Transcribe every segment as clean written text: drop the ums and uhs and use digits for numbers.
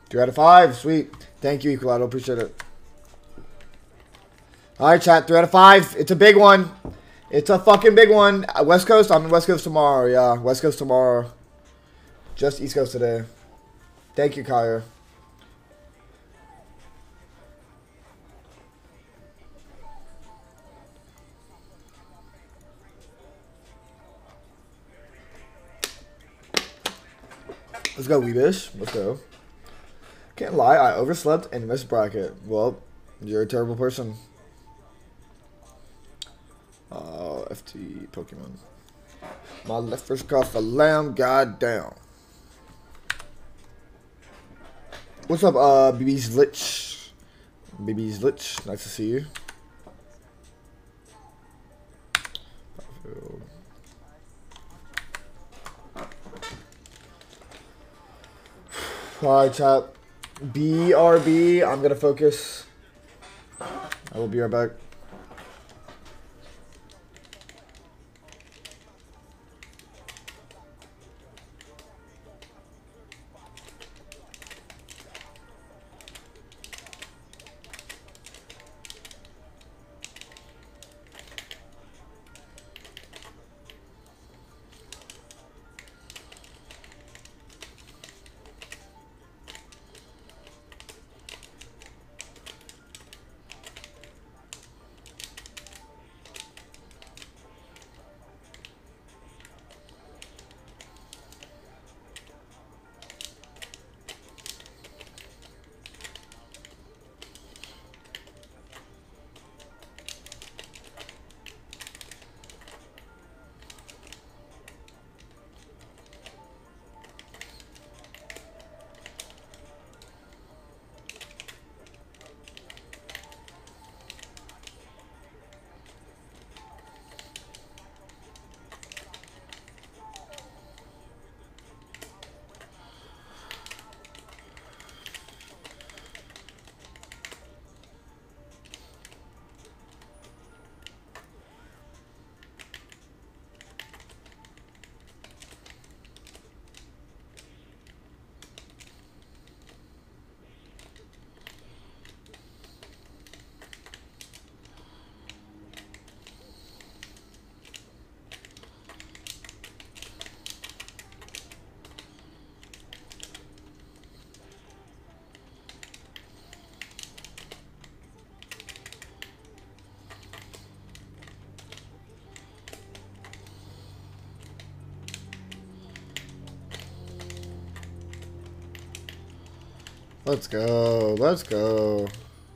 2 out of 5. Sweet. Thank you, Equilado. Appreciate it. All right, chat. 3 out of 5. It's a big one. It's a fucking big one. West Coast? I'm in West Coast tomorrow. Yeah, West Coast tomorrow. Just East Coast today. Thank you, Kyer. Let's go, Weebish. Let's go. Can't lie, I overslept and missed bracket. Well, you're a terrible person. FT Pokemon. My left first cough a lamb, goddamn. What's up, BB's Lich? BB's Lich, nice to see you. Alright, chat. BRB, I'm gonna focus. I will be right back. Let's go. Let's go.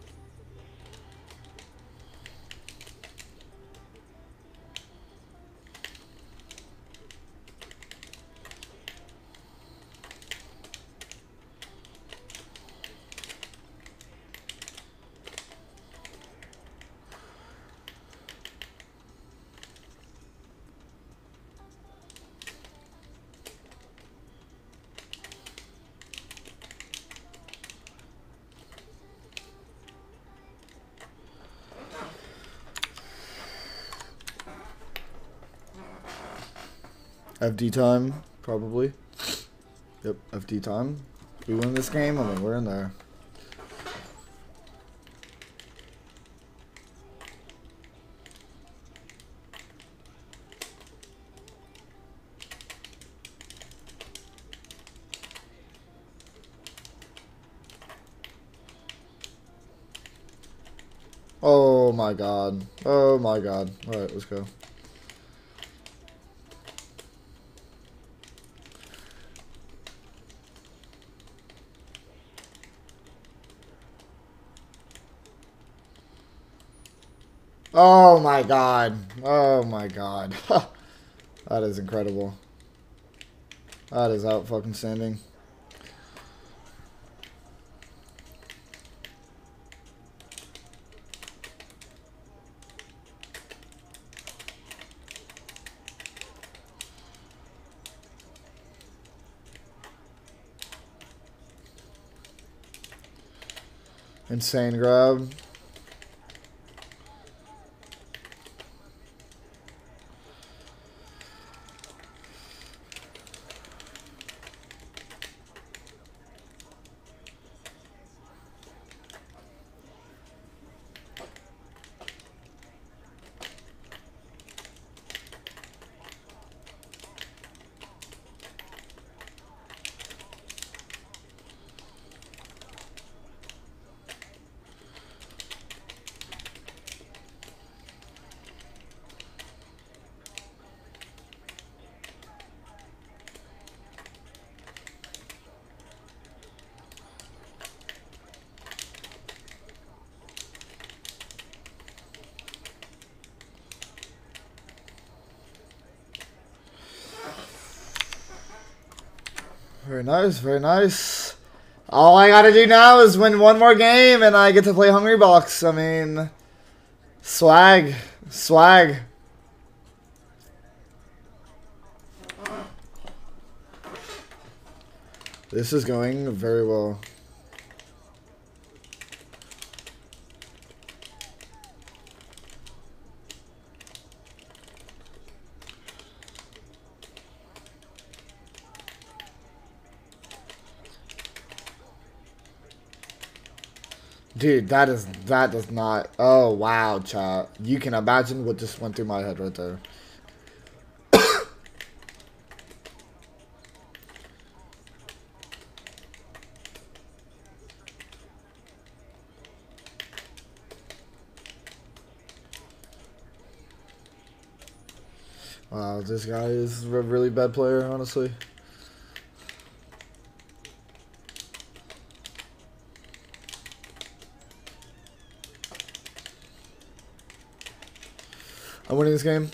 FD time, probably. Yep, FD time. If we win this game, I mean, we're in there. Oh my god. Oh my god. Alright, let's go. Oh my god. Oh my god. That is incredible. That is out fucking standing. Insane grab. Very nice, very nice. All I gotta do now is win one more game and I get to play Hungry Box. I mean, swag. Swag. This is going very well. Dude, that does not. Oh wow, chat. You can imagine what just went through my head right there. Wow, this guy is a really bad player, honestly. I'm winning this game.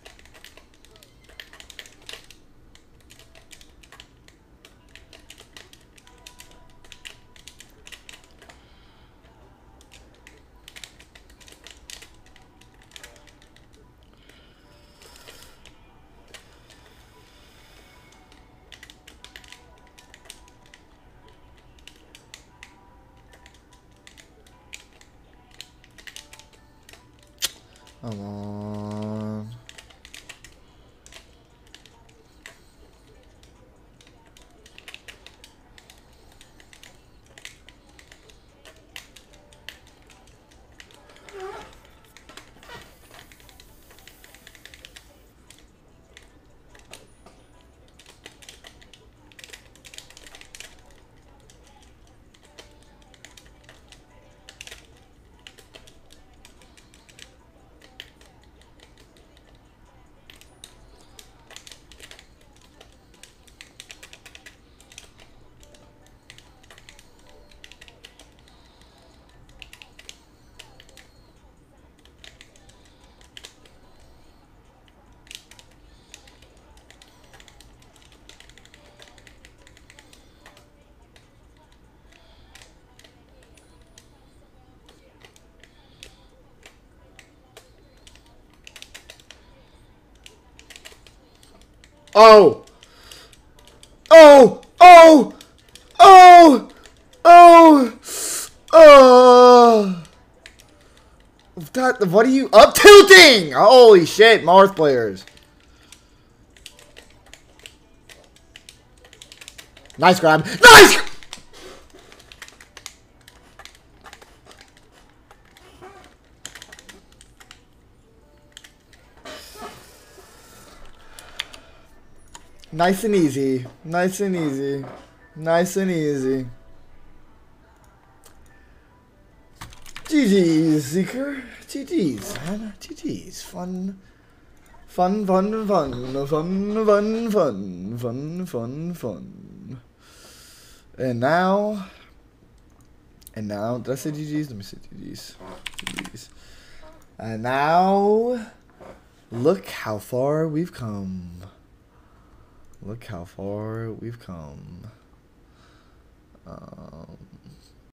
Come on. Oh! Oh! Oh! Oh! Oh! Oh! That, what are you up tilting? Holy shit, Marth players. Nice grab. Nice! Nice and easy. Nice and easy. Nice and easy. GG's, Zeker. GG's, man. GG's. Fun. Fun, fun, fun. Fun, fun, fun. Fun, fun, fun. And now, did I say GG's? Let me say GG's. GG's. And now, look how far we've come. Look how far we've come.